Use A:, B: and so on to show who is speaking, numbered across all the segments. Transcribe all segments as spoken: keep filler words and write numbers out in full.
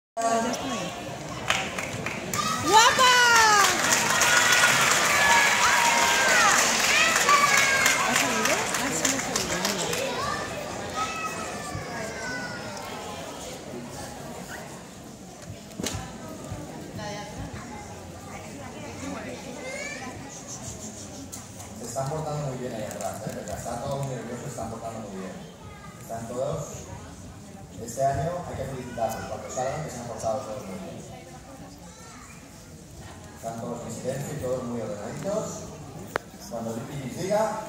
A: ¡Guapa! ¿Ha salido? Ah, sí, ha salido.
B: Se están portando muy bien ahí atrás, ¿eh? Porque están todos muy nerviosos, se están portando muy bien. Están todos... Este año hay que felicitarlos cuando salgan, que se han portado todos muy bien. Están todos en silencio y todos muy ordenaditos. Cuando Lipi diga...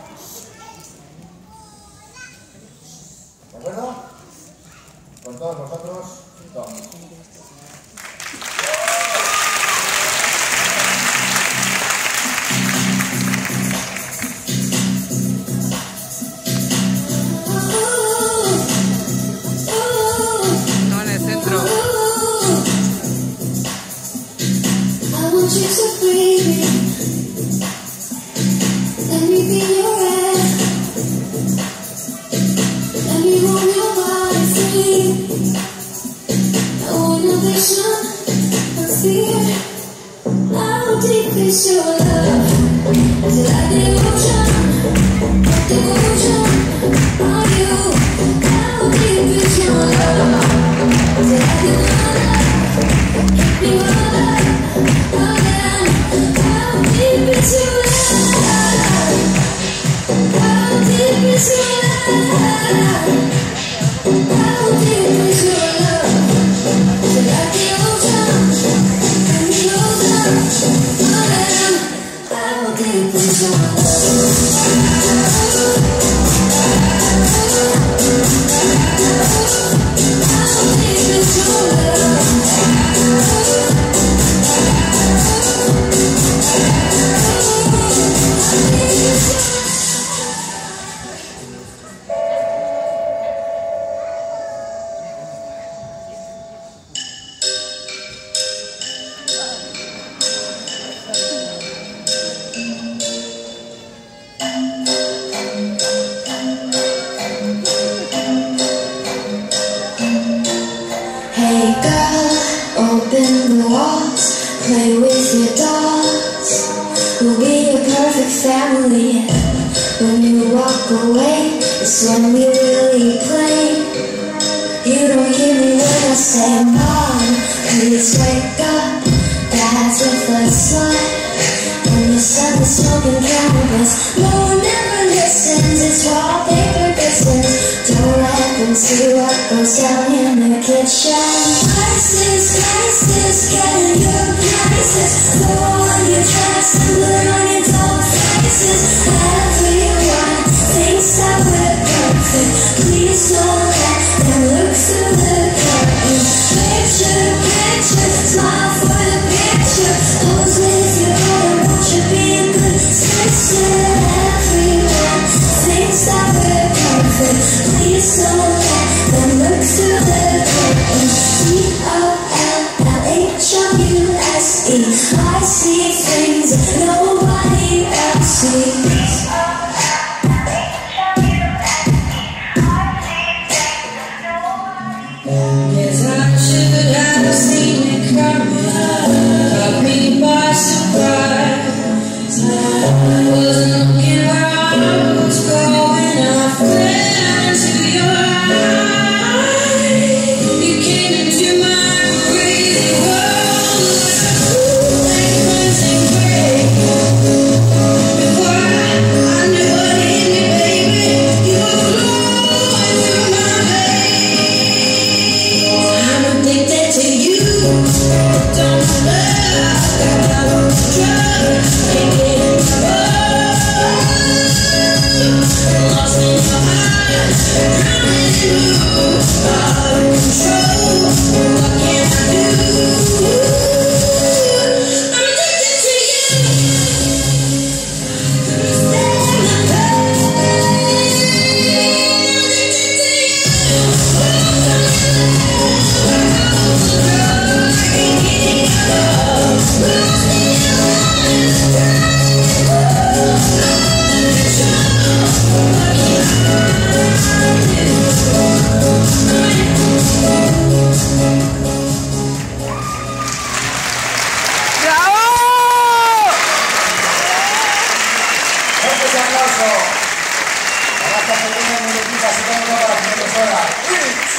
B: ¿De acuerdo? Con todos vosotros, Tom.
C: When we really play, you don't hear me when I say, Mom, please wake up. Dad's with the sun, and your son is smoking cannabis. No one ever listens, it's wallpaper distance. Don't let them see what goes down in the kitchen. Crisis, crisis, getting your crisis. The one you trust and put on your dumb faces. Everyone thinks that we're perfect. Please don't let them look through the curtain. Picture, picture, smile for the picture. Pose with your brother, won't you be a good sister? Everyone thinks that we're perfect. Please don't let them look through the curtain. D O L L H O U S E. I see things that nobody else sees.
D: Yes, I should have seen it coming, caught me by surprise. I wasn't looking where I was going, I fell into your eyes. You came into my crazy world like a Kool-Aid cleansing break. Before I, I knew what hit me, baby, you were flowing through my veins. I'm addicted to you. Don't love, got a drug, can't get enough. Lost in your eyes, drowning in you, out of control. What can I do? I'm addicted to you. Couldn't stand the pain. Addicted to you. What can I do?
B: aplauso. Gracias, pequeñas muñequitas, y cómo no para la profesora.